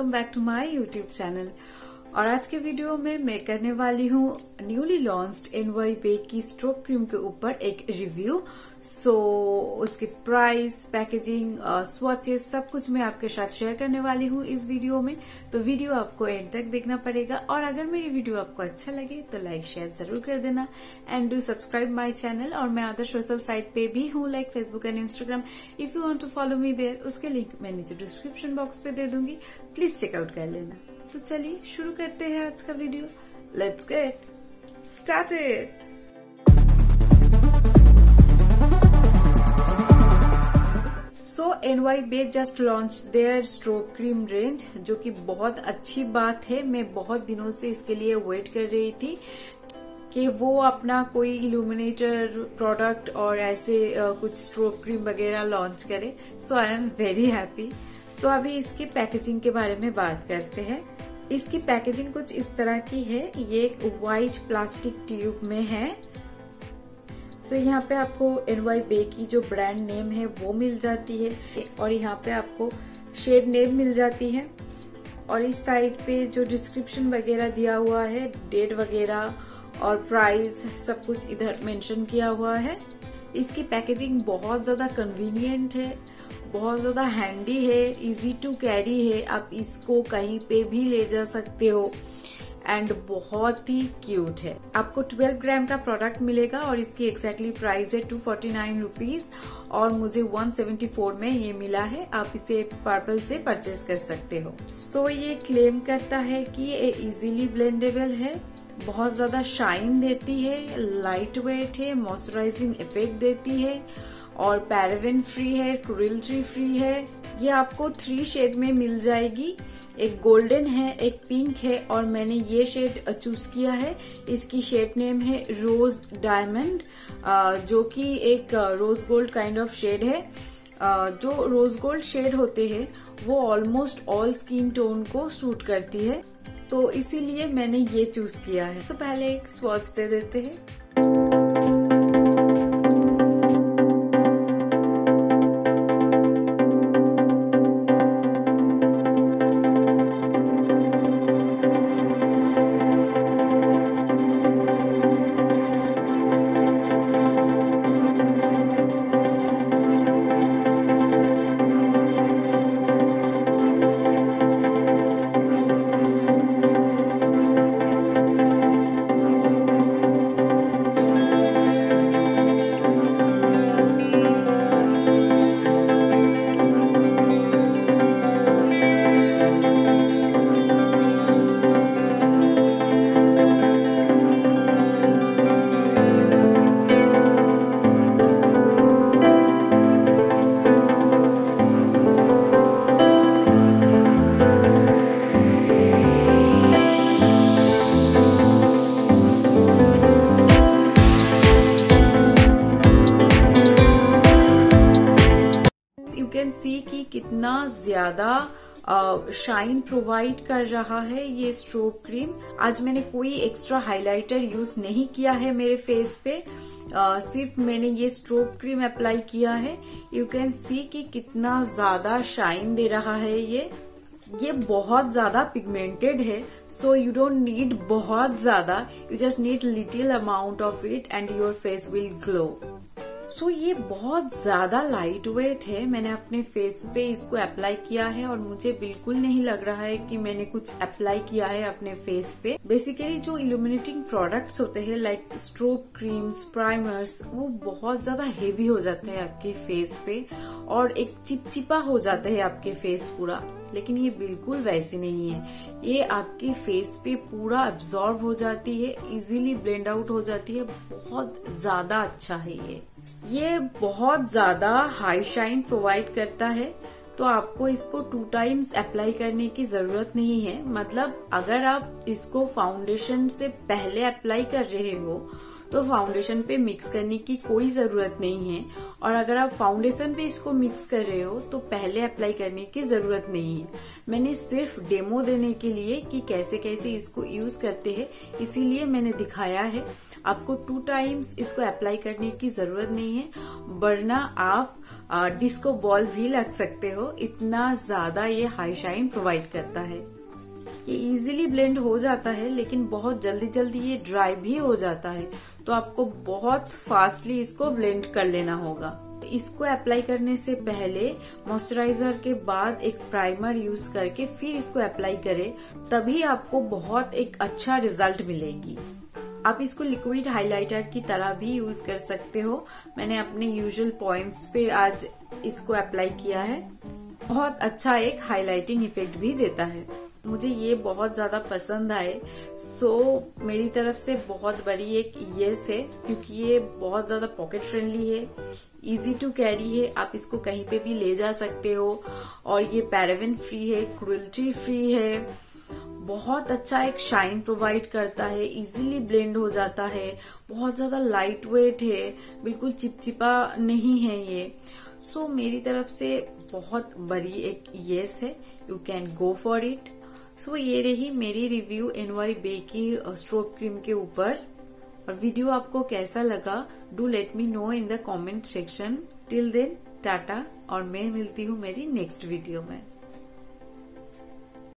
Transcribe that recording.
Welcome back to my YouTube channel. और आज के वीडियो में मैं करने वाली हूँ न्यूली लॉन्च्ड NY Bake की स्ट्रोब क्रीम के ऊपर एक रिव्यू। उसके प्राइस, पैकेजिंग, स्वॉचेस सब कुछ मैं आपके साथ शेयर करने वाली हूँ इस वीडियो में। तो वीडियो आपको एंड तक देखना पड़ेगा और अगर मेरी वीडियो आपको अच्छा लगे तो लाइक शेयर जरूर कर देना and do subscribe my channel. और मैं अदर सोशल साइट पे भी हूँ like Facebook and Instagram. If you want to follow me there, उसके लिंक मैं नीचे डिस्क्रिप्शन बॉक्स पे दे दूंगी, प्लीज चेकआउट कर लेना। तो चलिए शुरू करते हैं आज का video. Let's get started. NY Bake just launch their strobe cream range, जो कि बहुत अच्छी बात है। मैं बहुत दिनों से इसके लिए वेट कर रही थी कि वो अपना कोई इल्यूमिनेटर प्रोडक्ट और ऐसे कुछ स्ट्रोब क्रीम वगैरह लॉन्च करे। So I am very happy. तो अभी इसकी पैकेजिंग के बारे में बात करते हैं। इसकी पैकेजिंग कुछ इस तरह की है। ये एक व्हाइट प्लास्टिक ट्यूब में है। यहाँ पे आपको NY Bake की जो ब्रांड नेम है वो मिल जाती है और यहाँ पे आपको शेड नेम मिल जाती है। और इस साइड पे जो डिस्क्रिप्शन वगैरह दिया हुआ है, डेट वगैरह और प्राइस सब कुछ इधर मेंशन किया हुआ है। इसकी पैकेजिंग बहुत ज्यादा कन्वीनियंट है, बहुत ज्यादा हैंडी है, इजी टू कैरी है। आप इसको कहीं पे भी ले जा सकते हो एंड बहुत ही क्यूट है। आपको 12 ग्राम का प्रोडक्ट मिलेगा और इसकी एक्जैक्टली प्राइस है 249 रुपीज और मुझे 174 में ये मिला है। आप इसे पर्पल से परचेज कर सकते हो। ये क्लेम करता है कि ये इजीली ब्लेंडेबल है, बहुत ज्यादा शाइन देती है, लाइट वेट है, मॉइस्चराइजिंग इफेक्ट देती है और पैराबेन फ्री है, क्रुएल्टी फ्री है। ये आपको 3 शेड में मिल जाएगी। एक गोल्डन है, एक पिंक है और मैंने ये शेड चूज किया है। इसकी शेड नेम है रोज डायमंड, जो कि एक rose gold kind of shade है। जो रोज गोल्ड शेड होते हैं वो ऑलमोस्ट ऑल स्किन टोन को सूट करती है, तो इसीलिए मैंने ये चूज किया है। पहले एक स्वॉच दे देते हैं। यू कैन सी कि कितना ज्यादा शाइन प्रोवाइड कर रहा है ये स्ट्रोब क्रीम। आज मैंने कोई एक्स्ट्रा हाइलाइटर यूज नहीं किया है मेरे फेस पे, सिर्फ मैंने ये स्ट्रोब क्रीम अप्लाई किया है। यू कैन सी कि कितना ज्यादा शाइन दे रहा है ये बहुत ज्यादा पिगमेंटेड है। सो यू डोंट नीड बहुत ज्यादा, you just need little amount of it and your face will glow. ये बहुत ज्यादा लाइट वेट है। मैंने अपने फेस पे इसको अप्लाई किया है और मुझे बिल्कुल नहीं लग रहा है कि मैंने कुछ अप्लाई किया है अपने फेस पे। बेसिकली जो इल्यूमिनेटिंग प्रोडक्ट्स होते हैं लाइक स्ट्रोब क्रीम्स, प्राइमर्स, वो बहुत ज्यादा हेवी हो जाते हैं आपके फेस पे और एक चिपचिपा हो जाता है आपके फेस पूरा। लेकिन ये बिल्कुल वैसी नहीं है। ये आपके फेस पे पूरा अब्सॉर्ब हो जाती है, इजीली ब्लेंड आउट हो जाती है। बहुत ज्यादा अच्छा है ये बहुत ज्यादा हाई शाइन प्रोवाइड करता है। तो आपको इसको 2 टाइम्स अप्लाई करने की जरूरत नहीं है। मतलब अगर आप इसको फाउंडेशन से पहले अप्लाई कर रहे हो तो फाउंडेशन पे मिक्स करने की कोई जरूरत नहीं है, और अगर आप फाउंडेशन पे इसको मिक्स कर रहे हो तो पहले अप्लाई करने की जरूरत नहीं है। मैंने सिर्फ डेमो देने के लिए कि कैसे कैसे इसको यूज करते हैं इसीलिए मैंने दिखाया है। आपको 2 टाइम्स इसको अप्लाई करने की जरूरत नहीं है, वरना आप डिस्को बॉल भी लग सकते हो, इतना ज्यादा ये हाई शाइन प्रोवाइड करता है। ये इजीली ब्लेंड हो जाता है, लेकिन बहुत जल्दी जल्दी ये ड्राई भी हो जाता है, तो आपको बहुत फास्टली इसको ब्लेंड कर लेना होगा। इसको अप्लाई करने से पहले मॉइस्चराइजर के बाद एक प्राइमर यूज करके फिर इसको अप्लाई करें, तभी आपको बहुत एक अच्छा रिजल्ट मिलेगी। आप इसको लिक्विड हाइलाइटर की तरह भी यूज कर सकते हो। मैंने अपने यूजुअल पॉइंट्स पे आज इसको अप्लाई किया है। बहुत अच्छा एक हाइलाइटिंग इफेक्ट भी देता है। मुझे ये बहुत ज्यादा पसंद आए, सो मेरी तरफ से बहुत बड़ी एक येस है, क्योंकि ये बहुत ज्यादा पॉकेट फ्रेंडली है, इजी टू कैरी है, आप इसको कहीं पे भी ले जा सकते हो, और ये पैराबेन फ्री है, क्रुएल्टी फ्री है, बहुत अच्छा एक शाइन प्रोवाइड करता है, इजीली ब्लेंड हो जाता है, बहुत ज्यादा लाइट वेट है, बिल्कुल चिपचिपा नहीं है ये। सो मेरी तरफ से बहुत बड़ी एक येस है, you can go for it. So ये रही मेरी रिव्यू NY Bay की स्ट्रोब क्रीम के ऊपर, और वीडियो आपको कैसा लगा do let me know in the comment section. Till then tata, और मैं मिलती हूँ मेरी नेक्स्ट वीडियो में।